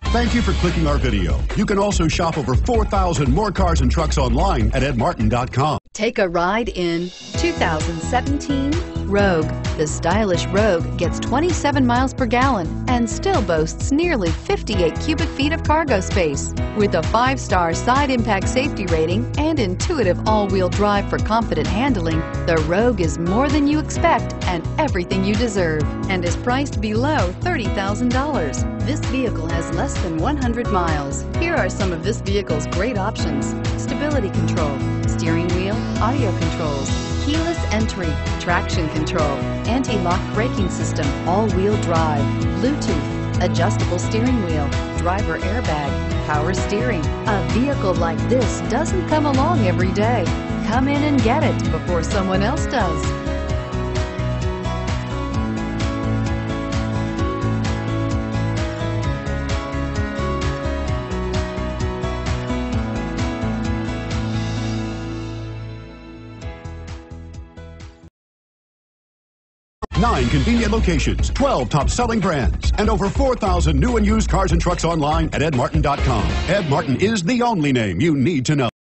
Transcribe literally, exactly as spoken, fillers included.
Thank you for clicking our video. You can also shop over four thousand more cars and trucks online at ed martin dot com. Take a ride in two thousand seventeen Rogue. The stylish Rogue gets twenty-seven miles per gallon and still boasts nearly fifty-eight cubic feet of cargo space. With a five-star side impact safety rating and intuitive all-wheel drive for confident handling, the Rogue is more than you expect and everything you deserve, and is priced below thirty thousand dollars. This vehicle has less than one hundred miles. Here are some of this vehicle's great options: stability control, steering wheel audio controls, keyless entry, traction control, anti-lock braking system, all-wheel drive, Bluetooth, adjustable steering wheel, driver airbag, power steering. A vehicle like this doesn't come along every day. Come in and get it before someone else does. Nine convenient locations, twelve top-selling brands, and over four thousand new and used cars and trucks online at ed martin dot com. Ed Martin is the only name you need to know.